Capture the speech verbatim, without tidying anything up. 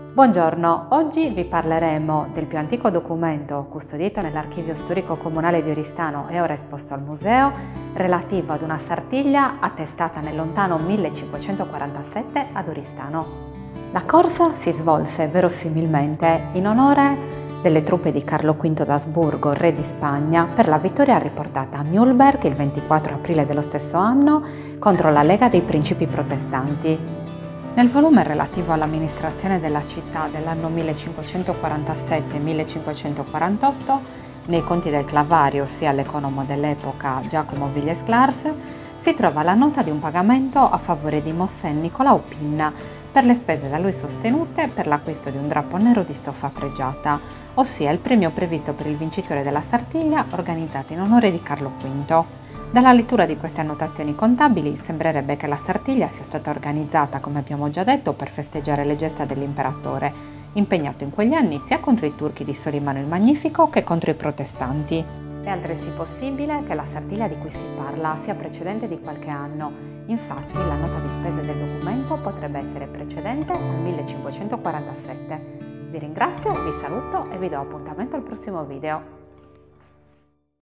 Buongiorno, oggi vi parleremo del più antico documento custodito nell'Archivio Storico Comunale di Oristano e ora esposto al museo, relativo ad una sartiglia attestata nel lontano millecinquecentoquarantasette ad Oristano. La corsa si svolse verosimilmente in onore delle truppe di Carlo quinto d'Asburgo, re di Spagna, per la vittoria riportata a Mühlberg il ventiquattro aprile dello stesso anno contro la Lega dei Principi Protestanti. Nel volume relativo all'amministrazione della città dell'anno millecinquecentoquarantasette millecinquecentoquarantotto, nei conti del Clavario, ossia l'economo dell'epoca Giacomo Villiers-Clars, si trova la nota di un pagamento a favore di Mossen Nicolao Pinna per le spese da lui sostenute per l'acquisto di un drappo nero di stoffa pregiata, ossia il premio previsto per il vincitore della Sartiglia organizzata in onore di Carlo quinto. Dalla lettura di queste annotazioni contabili sembrerebbe che la Sartiglia sia stata organizzata, come abbiamo già detto, per festeggiare le gesta dell'imperatore, impegnato in quegli anni sia contro i turchi di Solimano il Magnifico che contro i protestanti. È altresì possibile che la Sartiglia di cui si parla sia precedente di qualche anno, infatti la nota di spese del documento potrebbe essere precedente al millecinquecentoquarantasette. Vi ringrazio, vi saluto e vi do appuntamento al prossimo video.